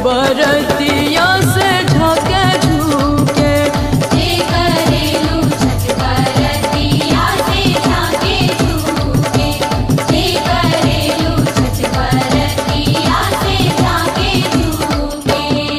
बरतिया से झाके झूके। हे करेलू छठ बरतिया से झाके झूके। हे करेलू छठ बरतिया से झाके झूके।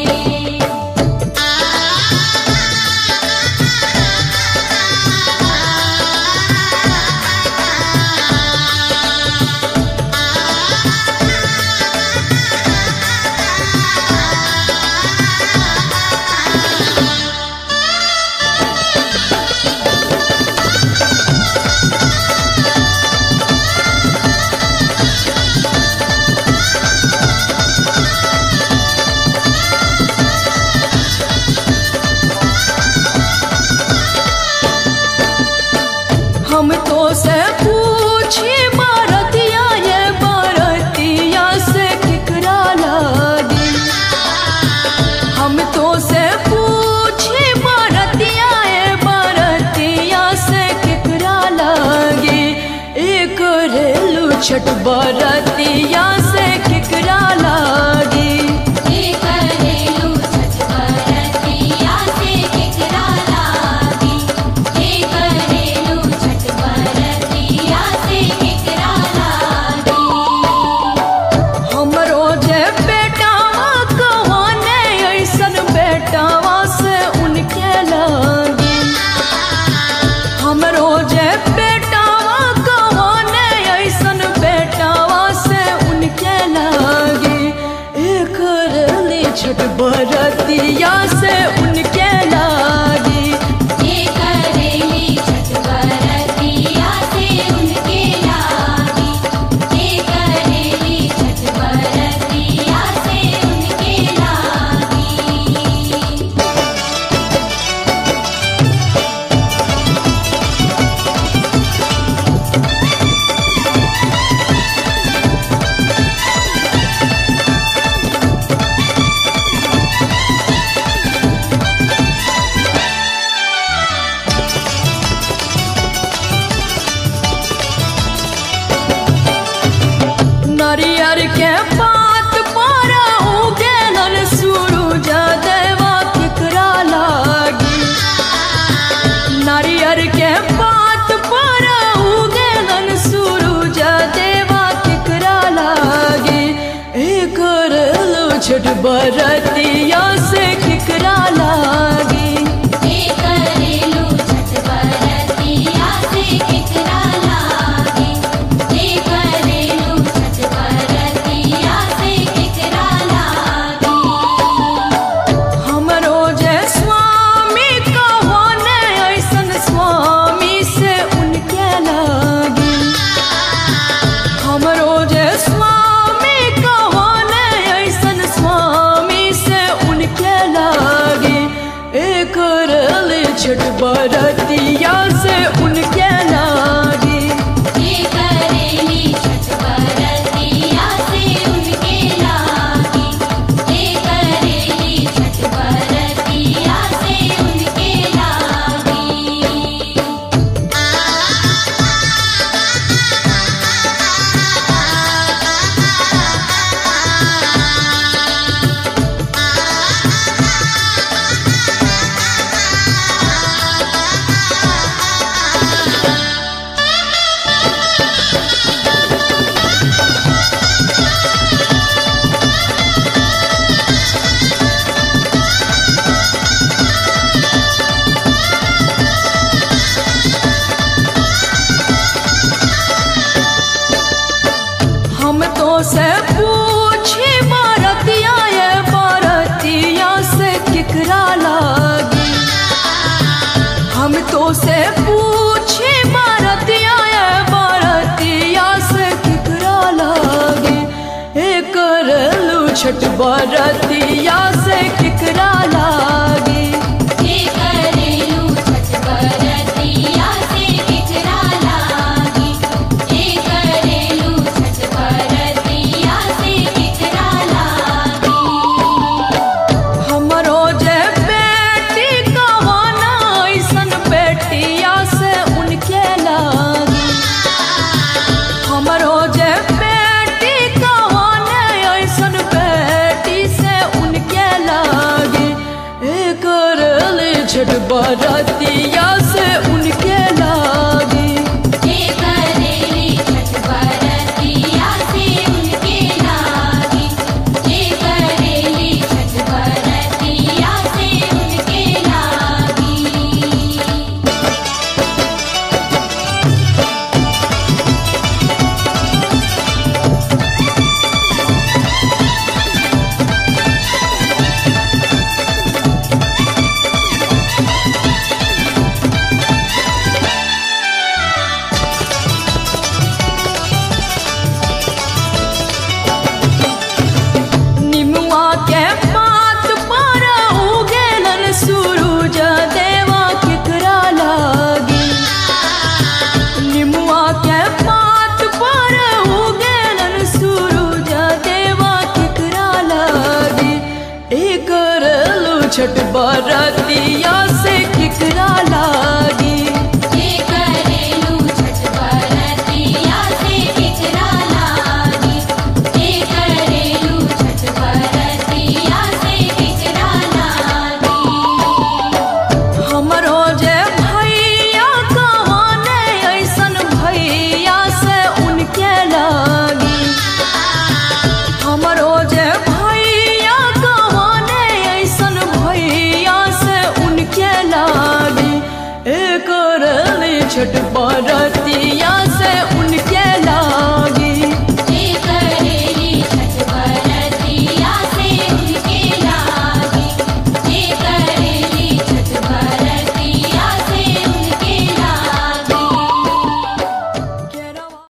हम तो से पूछी बरतिया ये बरतिया से केकरा लागी। हम तो से पूछी बरतिया ये बरतिया से केकरा लागी। एक रेलू छठ बरतिया से केकरा लागी। हे करेलू छठ बरतिया से केकरा लागी। हे करेलू छठ बरतिया से केकरा लागी। हमरो जे बेटावा कहाने ऐसन बेटावा से उनके लागी। हमरो जे बेटावा कहाने ऐसन बेटावा से उनके लागी। एक रेली छठ बरतिया से उनके लागी। हे करेली छठ बरतिया से उनके लागी। हे करेली छठ बरतिया से उनके लागी। नारियर के पात पर उगेलन सूरज देवा केकरा लागी। नारियर के पात पर उगेलन सूरज देवा केकरा लागी। एक रेलू छठ बरतिया से केकरा लागी। हे करेलू छठ बरतिया से केकरा लागी। हे करेलू छठ बरतिया से केकरा लागी। हमरो जे स्वामी कहाने ऐसन स्वामी से उनके लागी। हमरो जे स्वामी कहाने ऐसन स्वामी से उनके लागी। एक रेली छठ बरतिया से उनके लागी। हे करेली छठ बरतिया से उनके लागी। हे करेली छठ बरतिया से उनके लागी। हम तो से पूछी बरतिया ये बरतिया से केकरा लागी। हम तो से पूछी बरतिया ये बरतिया से केकरा लागी। एक रेलू छठ बरतिया से केकरा लागी। हे करेलू छठ बरतिया से केकरा लागी। हे करेलू छठ बरतिया से केकरा लागी। हमरो जे बेटी कहाना ऐसन बेटिया से उनके लागी। हमरो जे बेटी कहाने ऐसन बेटी से बरतिया से उनके लागी। जे करेली छठ बरतिया से उनके लागी। जे करेली छठ बरतिया से उनके लागी। निमुआ के पात पर उगेलन सूरज देवा केकरा लागी। निमुआ के पात पर उगेलन सूरज देवा केकरा लागी। एक करलू छठ बरतिया से केकरा लागी। जे करेलू छठ बरतिया से केकरा लागी। जे करेलू छठ बरतिया से केकरा लागी। हमरो जे भैया कहाने ऐसन भैया से उनके लागी। हमरो जे भैया कहाने ऐसन भैया से उनके लागी। एक करली छठ बरतिया